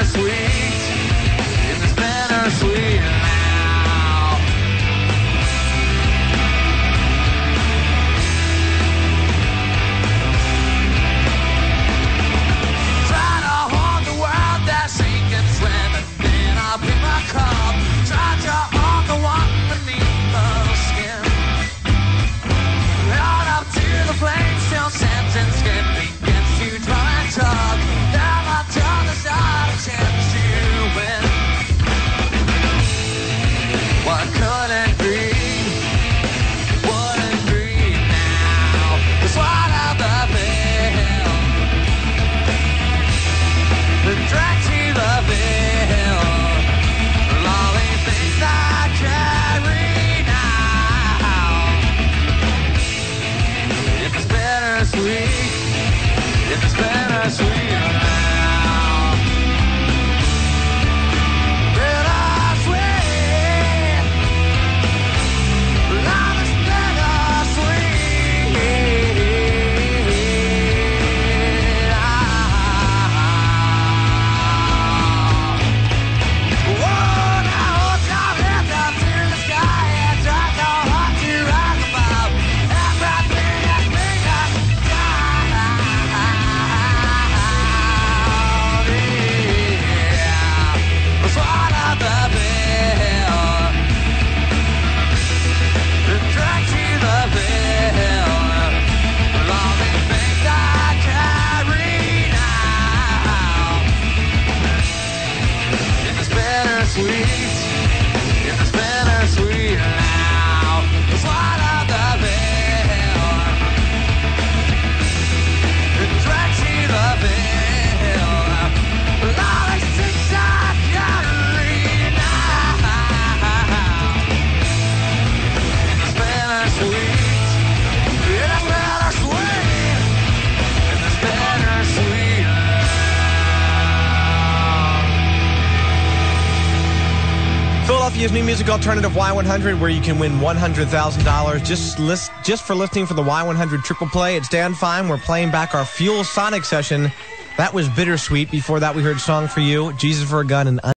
bittersweet. If it's bittersweet now. Try to hold the world that's sinking, swimming, then I'll pick my cup. Try to hold the one beneath the skin. Right up to the flame, still sentence skin begins to draw and tug. Down my tongue, there's not a chance to win. What couldn't breathe, wouldn't breathe now. The swallow the pill, the drag to the veil. All these things I carry now. If it's bittersweet, if it's bittersweet now. Bittersweet, love is bittersweet. Whoa, now hold your hands up to the sky and try so hard to rise above everything that's bring us down. Yeah, swallow the pill, drag to the veil. All these things I carry now. If it's bittersweet, if it's bittersweet now, swallow the pill, drag to the veil. All these things I carry now. If it's bittersweet, if it's bittersweet, if it's bittersweet now. Philadelphia's new music alternative Y100, where you can win $100,000 just for listening for the Y100 Triple Play. It's Dan Fine. We're playing back our Fuel Sonic session. That was Bittersweet. Before that, we heard Song for You, Jesus for a Gun, and